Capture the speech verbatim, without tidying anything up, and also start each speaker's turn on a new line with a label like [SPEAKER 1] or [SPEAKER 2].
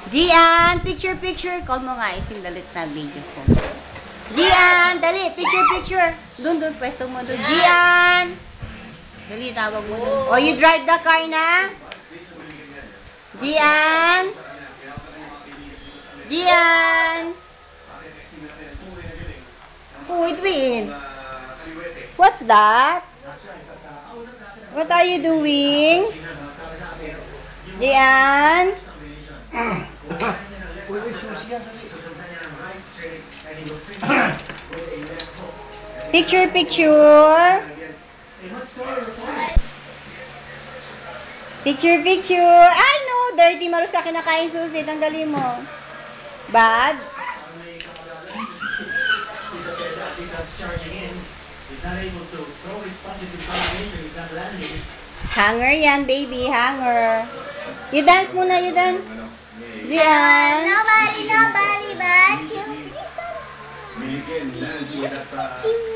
[SPEAKER 1] Gian, picture, picture. Call mo nga, isindalit na video ko. Gian, dali, picture, picture. Doon, doon, pwesto mo doon. Gian! Dali, tawag mo doon. Oh, you drive the car na? Gian! Gian! Oh, wait, wait. What's that? What are you doing? Gian? Picture, picture. Picture, picture. Ay, no. Dirty. Marus ka kinakain susi. Tanggalin mo. Bad? Hanger yan, baby. Hanger. You dance muna. You dance. Gian.
[SPEAKER 2] Nobody, nobody but you.